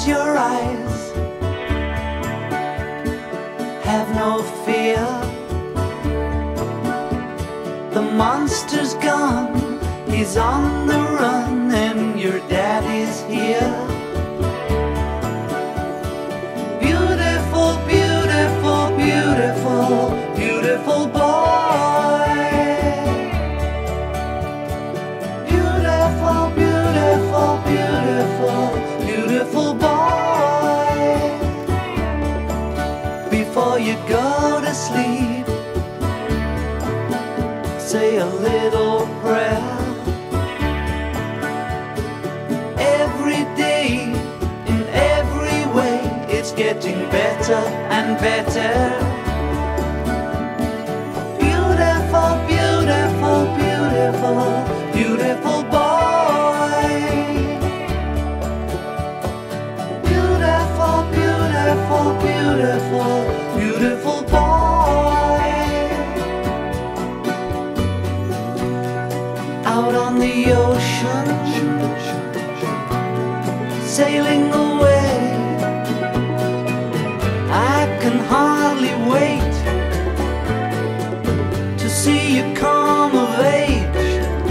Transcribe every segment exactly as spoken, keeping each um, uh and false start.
Close your eyes, have no fear. The monster's gone, he's on the run, and your daddy's here. Beautiful, beautiful, beautiful, beautiful boy. Beautiful, beautiful, beautiful, beautiful boy. Before you go to sleep, say a little prayer. Every day, in every way, it's getting better and better. Beautiful, beautiful, beautiful, beautiful boy. Beautiful, beautiful, beautiful, beautiful boy. Out on the ocean, sailing away, I can hardly wait to see you come of age.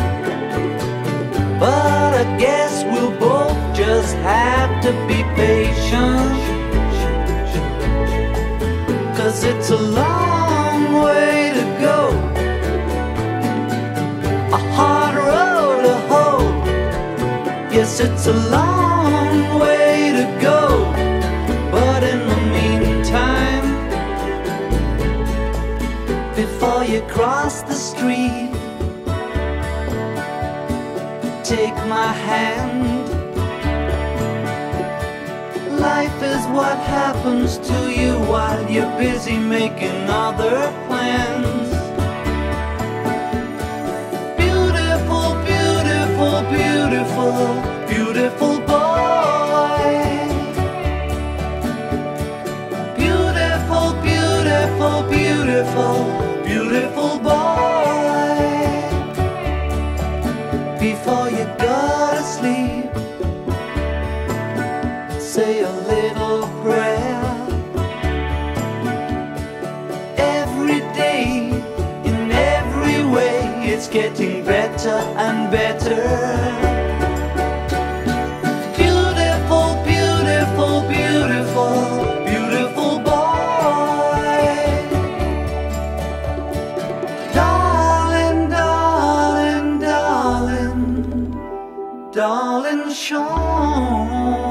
But I guess we'll both just have to be patient, 'cause it's a long way to go, a hard road to hoe. Yes, it's a long way to go, but in the meantime, before you cross the street, take my hand. Life is what happens to you while you're busy making other plans. Beautiful, beautiful, beautiful, beautiful boy. Beautiful, beautiful, beautiful, beautiful boy. Before you go to sleep, say a little prayer. Every day, in every way, it's getting better and better. Beautiful, beautiful, beautiful, beautiful boy. Darling, darling, darling, darling Sean.